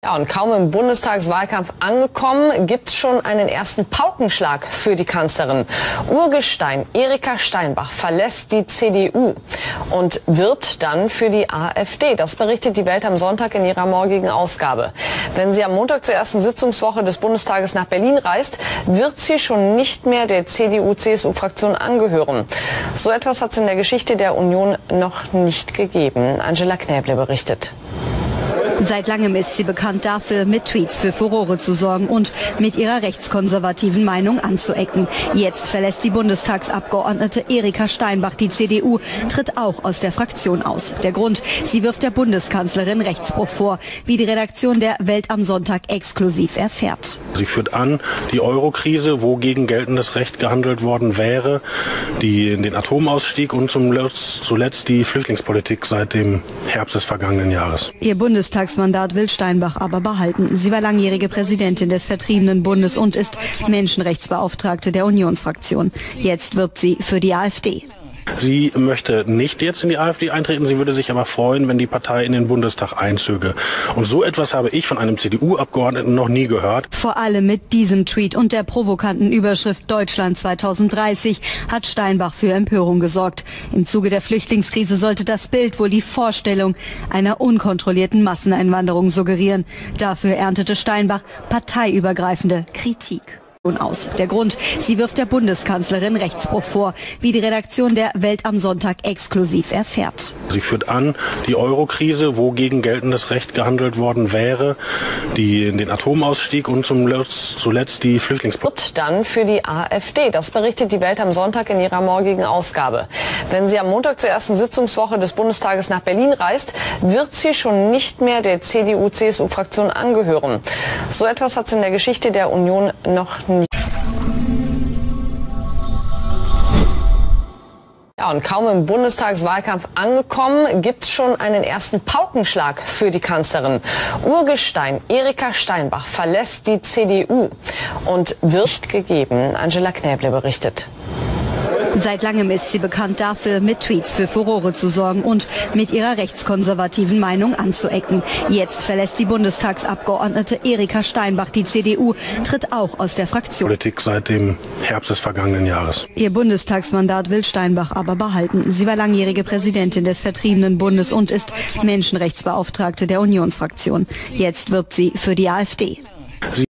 Ja, und kaum im Bundestagswahlkampf angekommen, gibt es schon einen ersten Paukenschlag für die Kanzlerin. Urgestein Erika Steinbach verlässt die CDU und wirbt dann für die AfD. Das berichtet die Welt am Sonntag in ihrer morgigen Ausgabe. Wenn sie am Montag zur ersten Sitzungswoche des Bundestages nach Berlin reist, wird sie schon nicht mehr der CDU-CSU-Fraktion angehören. So etwas hat es in der Geschichte der Union noch nicht gegeben. Angela Knäble berichtet. Seit langem ist sie bekannt dafür, mit Tweets für Furore zu sorgen und mit ihrer rechtskonservativen Meinung anzuecken. Jetzt verlässt die Bundestagsabgeordnete Erika Steinbach die CDU, tritt auch aus der Fraktion aus. Der Grund: sie wirft der Bundeskanzlerin Rechtsbruch vor, wie die Redaktion der Welt am Sonntag exklusiv erfährt. Sie führt an die Euro-Krise, wo gegen geltendes Recht gehandelt worden wäre, den Atomausstieg und zuletzt die Flüchtlingspolitik seit dem Herbst des vergangenen Jahres. Ihr Bundestagsmandat will Steinbach aber behalten. Sie war langjährige Präsidentin des vertriebenen Bundes und ist Menschenrechtsbeauftragte der Unionsfraktion. Jetzt wirbt sie für die AfD. Sie möchte nicht jetzt in die AfD eintreten, sie würde sich aber freuen, wenn die Partei in den Bundestag einzöge. Und so etwas habe ich von einem CDU-Abgeordneten noch nie gehört. Vor allem mit diesem Tweet und der provokanten Überschrift Deutschland 2030 hat Steinbach für Empörung gesorgt. Im Zuge der Flüchtlingskrise sollte das Bild wohl die Vorstellung einer unkontrollierten Masseneinwanderung suggerieren. Dafür erntete Steinbach parteiübergreifende Kritik aus. Der Grund: sie wirft der Bundeskanzlerin Rechtsbruch vor, wie die Redaktion der Welt am Sonntag exklusiv erfährt. Sie führt an die Euro-Krise, wo gegen geltendes Recht gehandelt worden wäre, den Atomausstieg und zuletzt die Flüchtlingspolitik. Dann für die AfD. Das berichtet die Welt am Sonntag in ihrer morgigen Ausgabe. Wenn sie am Montag zur ersten Sitzungswoche des Bundestages nach Berlin reist, wird sie schon nicht mehr der CDU-CSU-Fraktion angehören. So etwas hat es in der Geschichte der Union noch nicht. Ja, und kaum im Bundestagswahlkampf angekommen, gibt es schon einen ersten Paukenschlag für die Kanzlerin. Urgestein Erika Steinbach verlässt die CDU und wird nicht gegeben. Angela Knäble berichtet. Seit langem ist sie bekannt dafür, mit Tweets für Furore zu sorgen und mit ihrer rechtskonservativen Meinung anzuecken. Jetzt verlässt die Bundestagsabgeordnete Erika Steinbach die CDU, tritt auch aus der Fraktion. Politik seit dem Herbst des vergangenen Jahres. Ihr Bundestagsmandat will Steinbach aber behalten. Sie war langjährige Präsidentin des vertriebenen Bundes und ist Menschenrechtsbeauftragte der Unionsfraktion. Jetzt wirbt sie für die AfD.